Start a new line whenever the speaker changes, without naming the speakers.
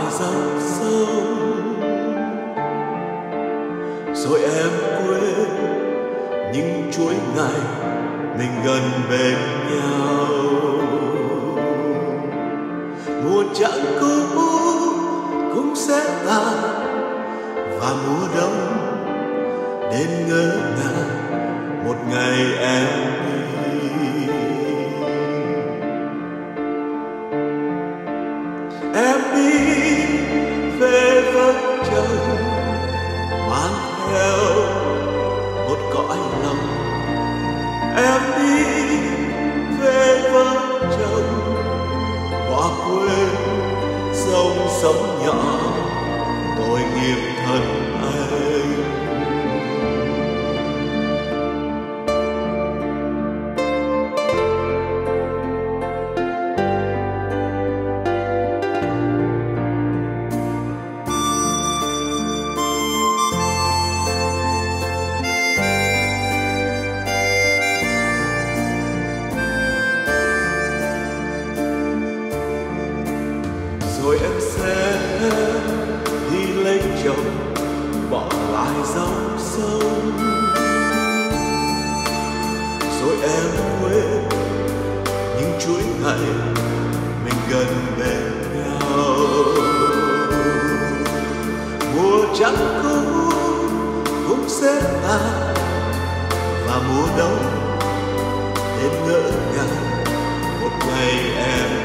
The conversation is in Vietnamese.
dòng sông, rồi em quên những chuỗi ngày mình gần bên nhau. Mùa trăng cũ cũng sẽ tàn và mùa đông đến ngỡ ngàng một ngày em đi. Em đi về với trời mang theo một cõi lòng. Em đi về với trời bỏ quên dòng sông nhỏ tội nghiệp thân anh. Rồi em sẽ đi lấy chồng bỏ lại dòng sông, rồi em quên những chuỗi ngày mình gần bên nhau. Mùa trăng cũ cũng sẽ tàn và mùa đông đến ngỡ ngàng một ngày em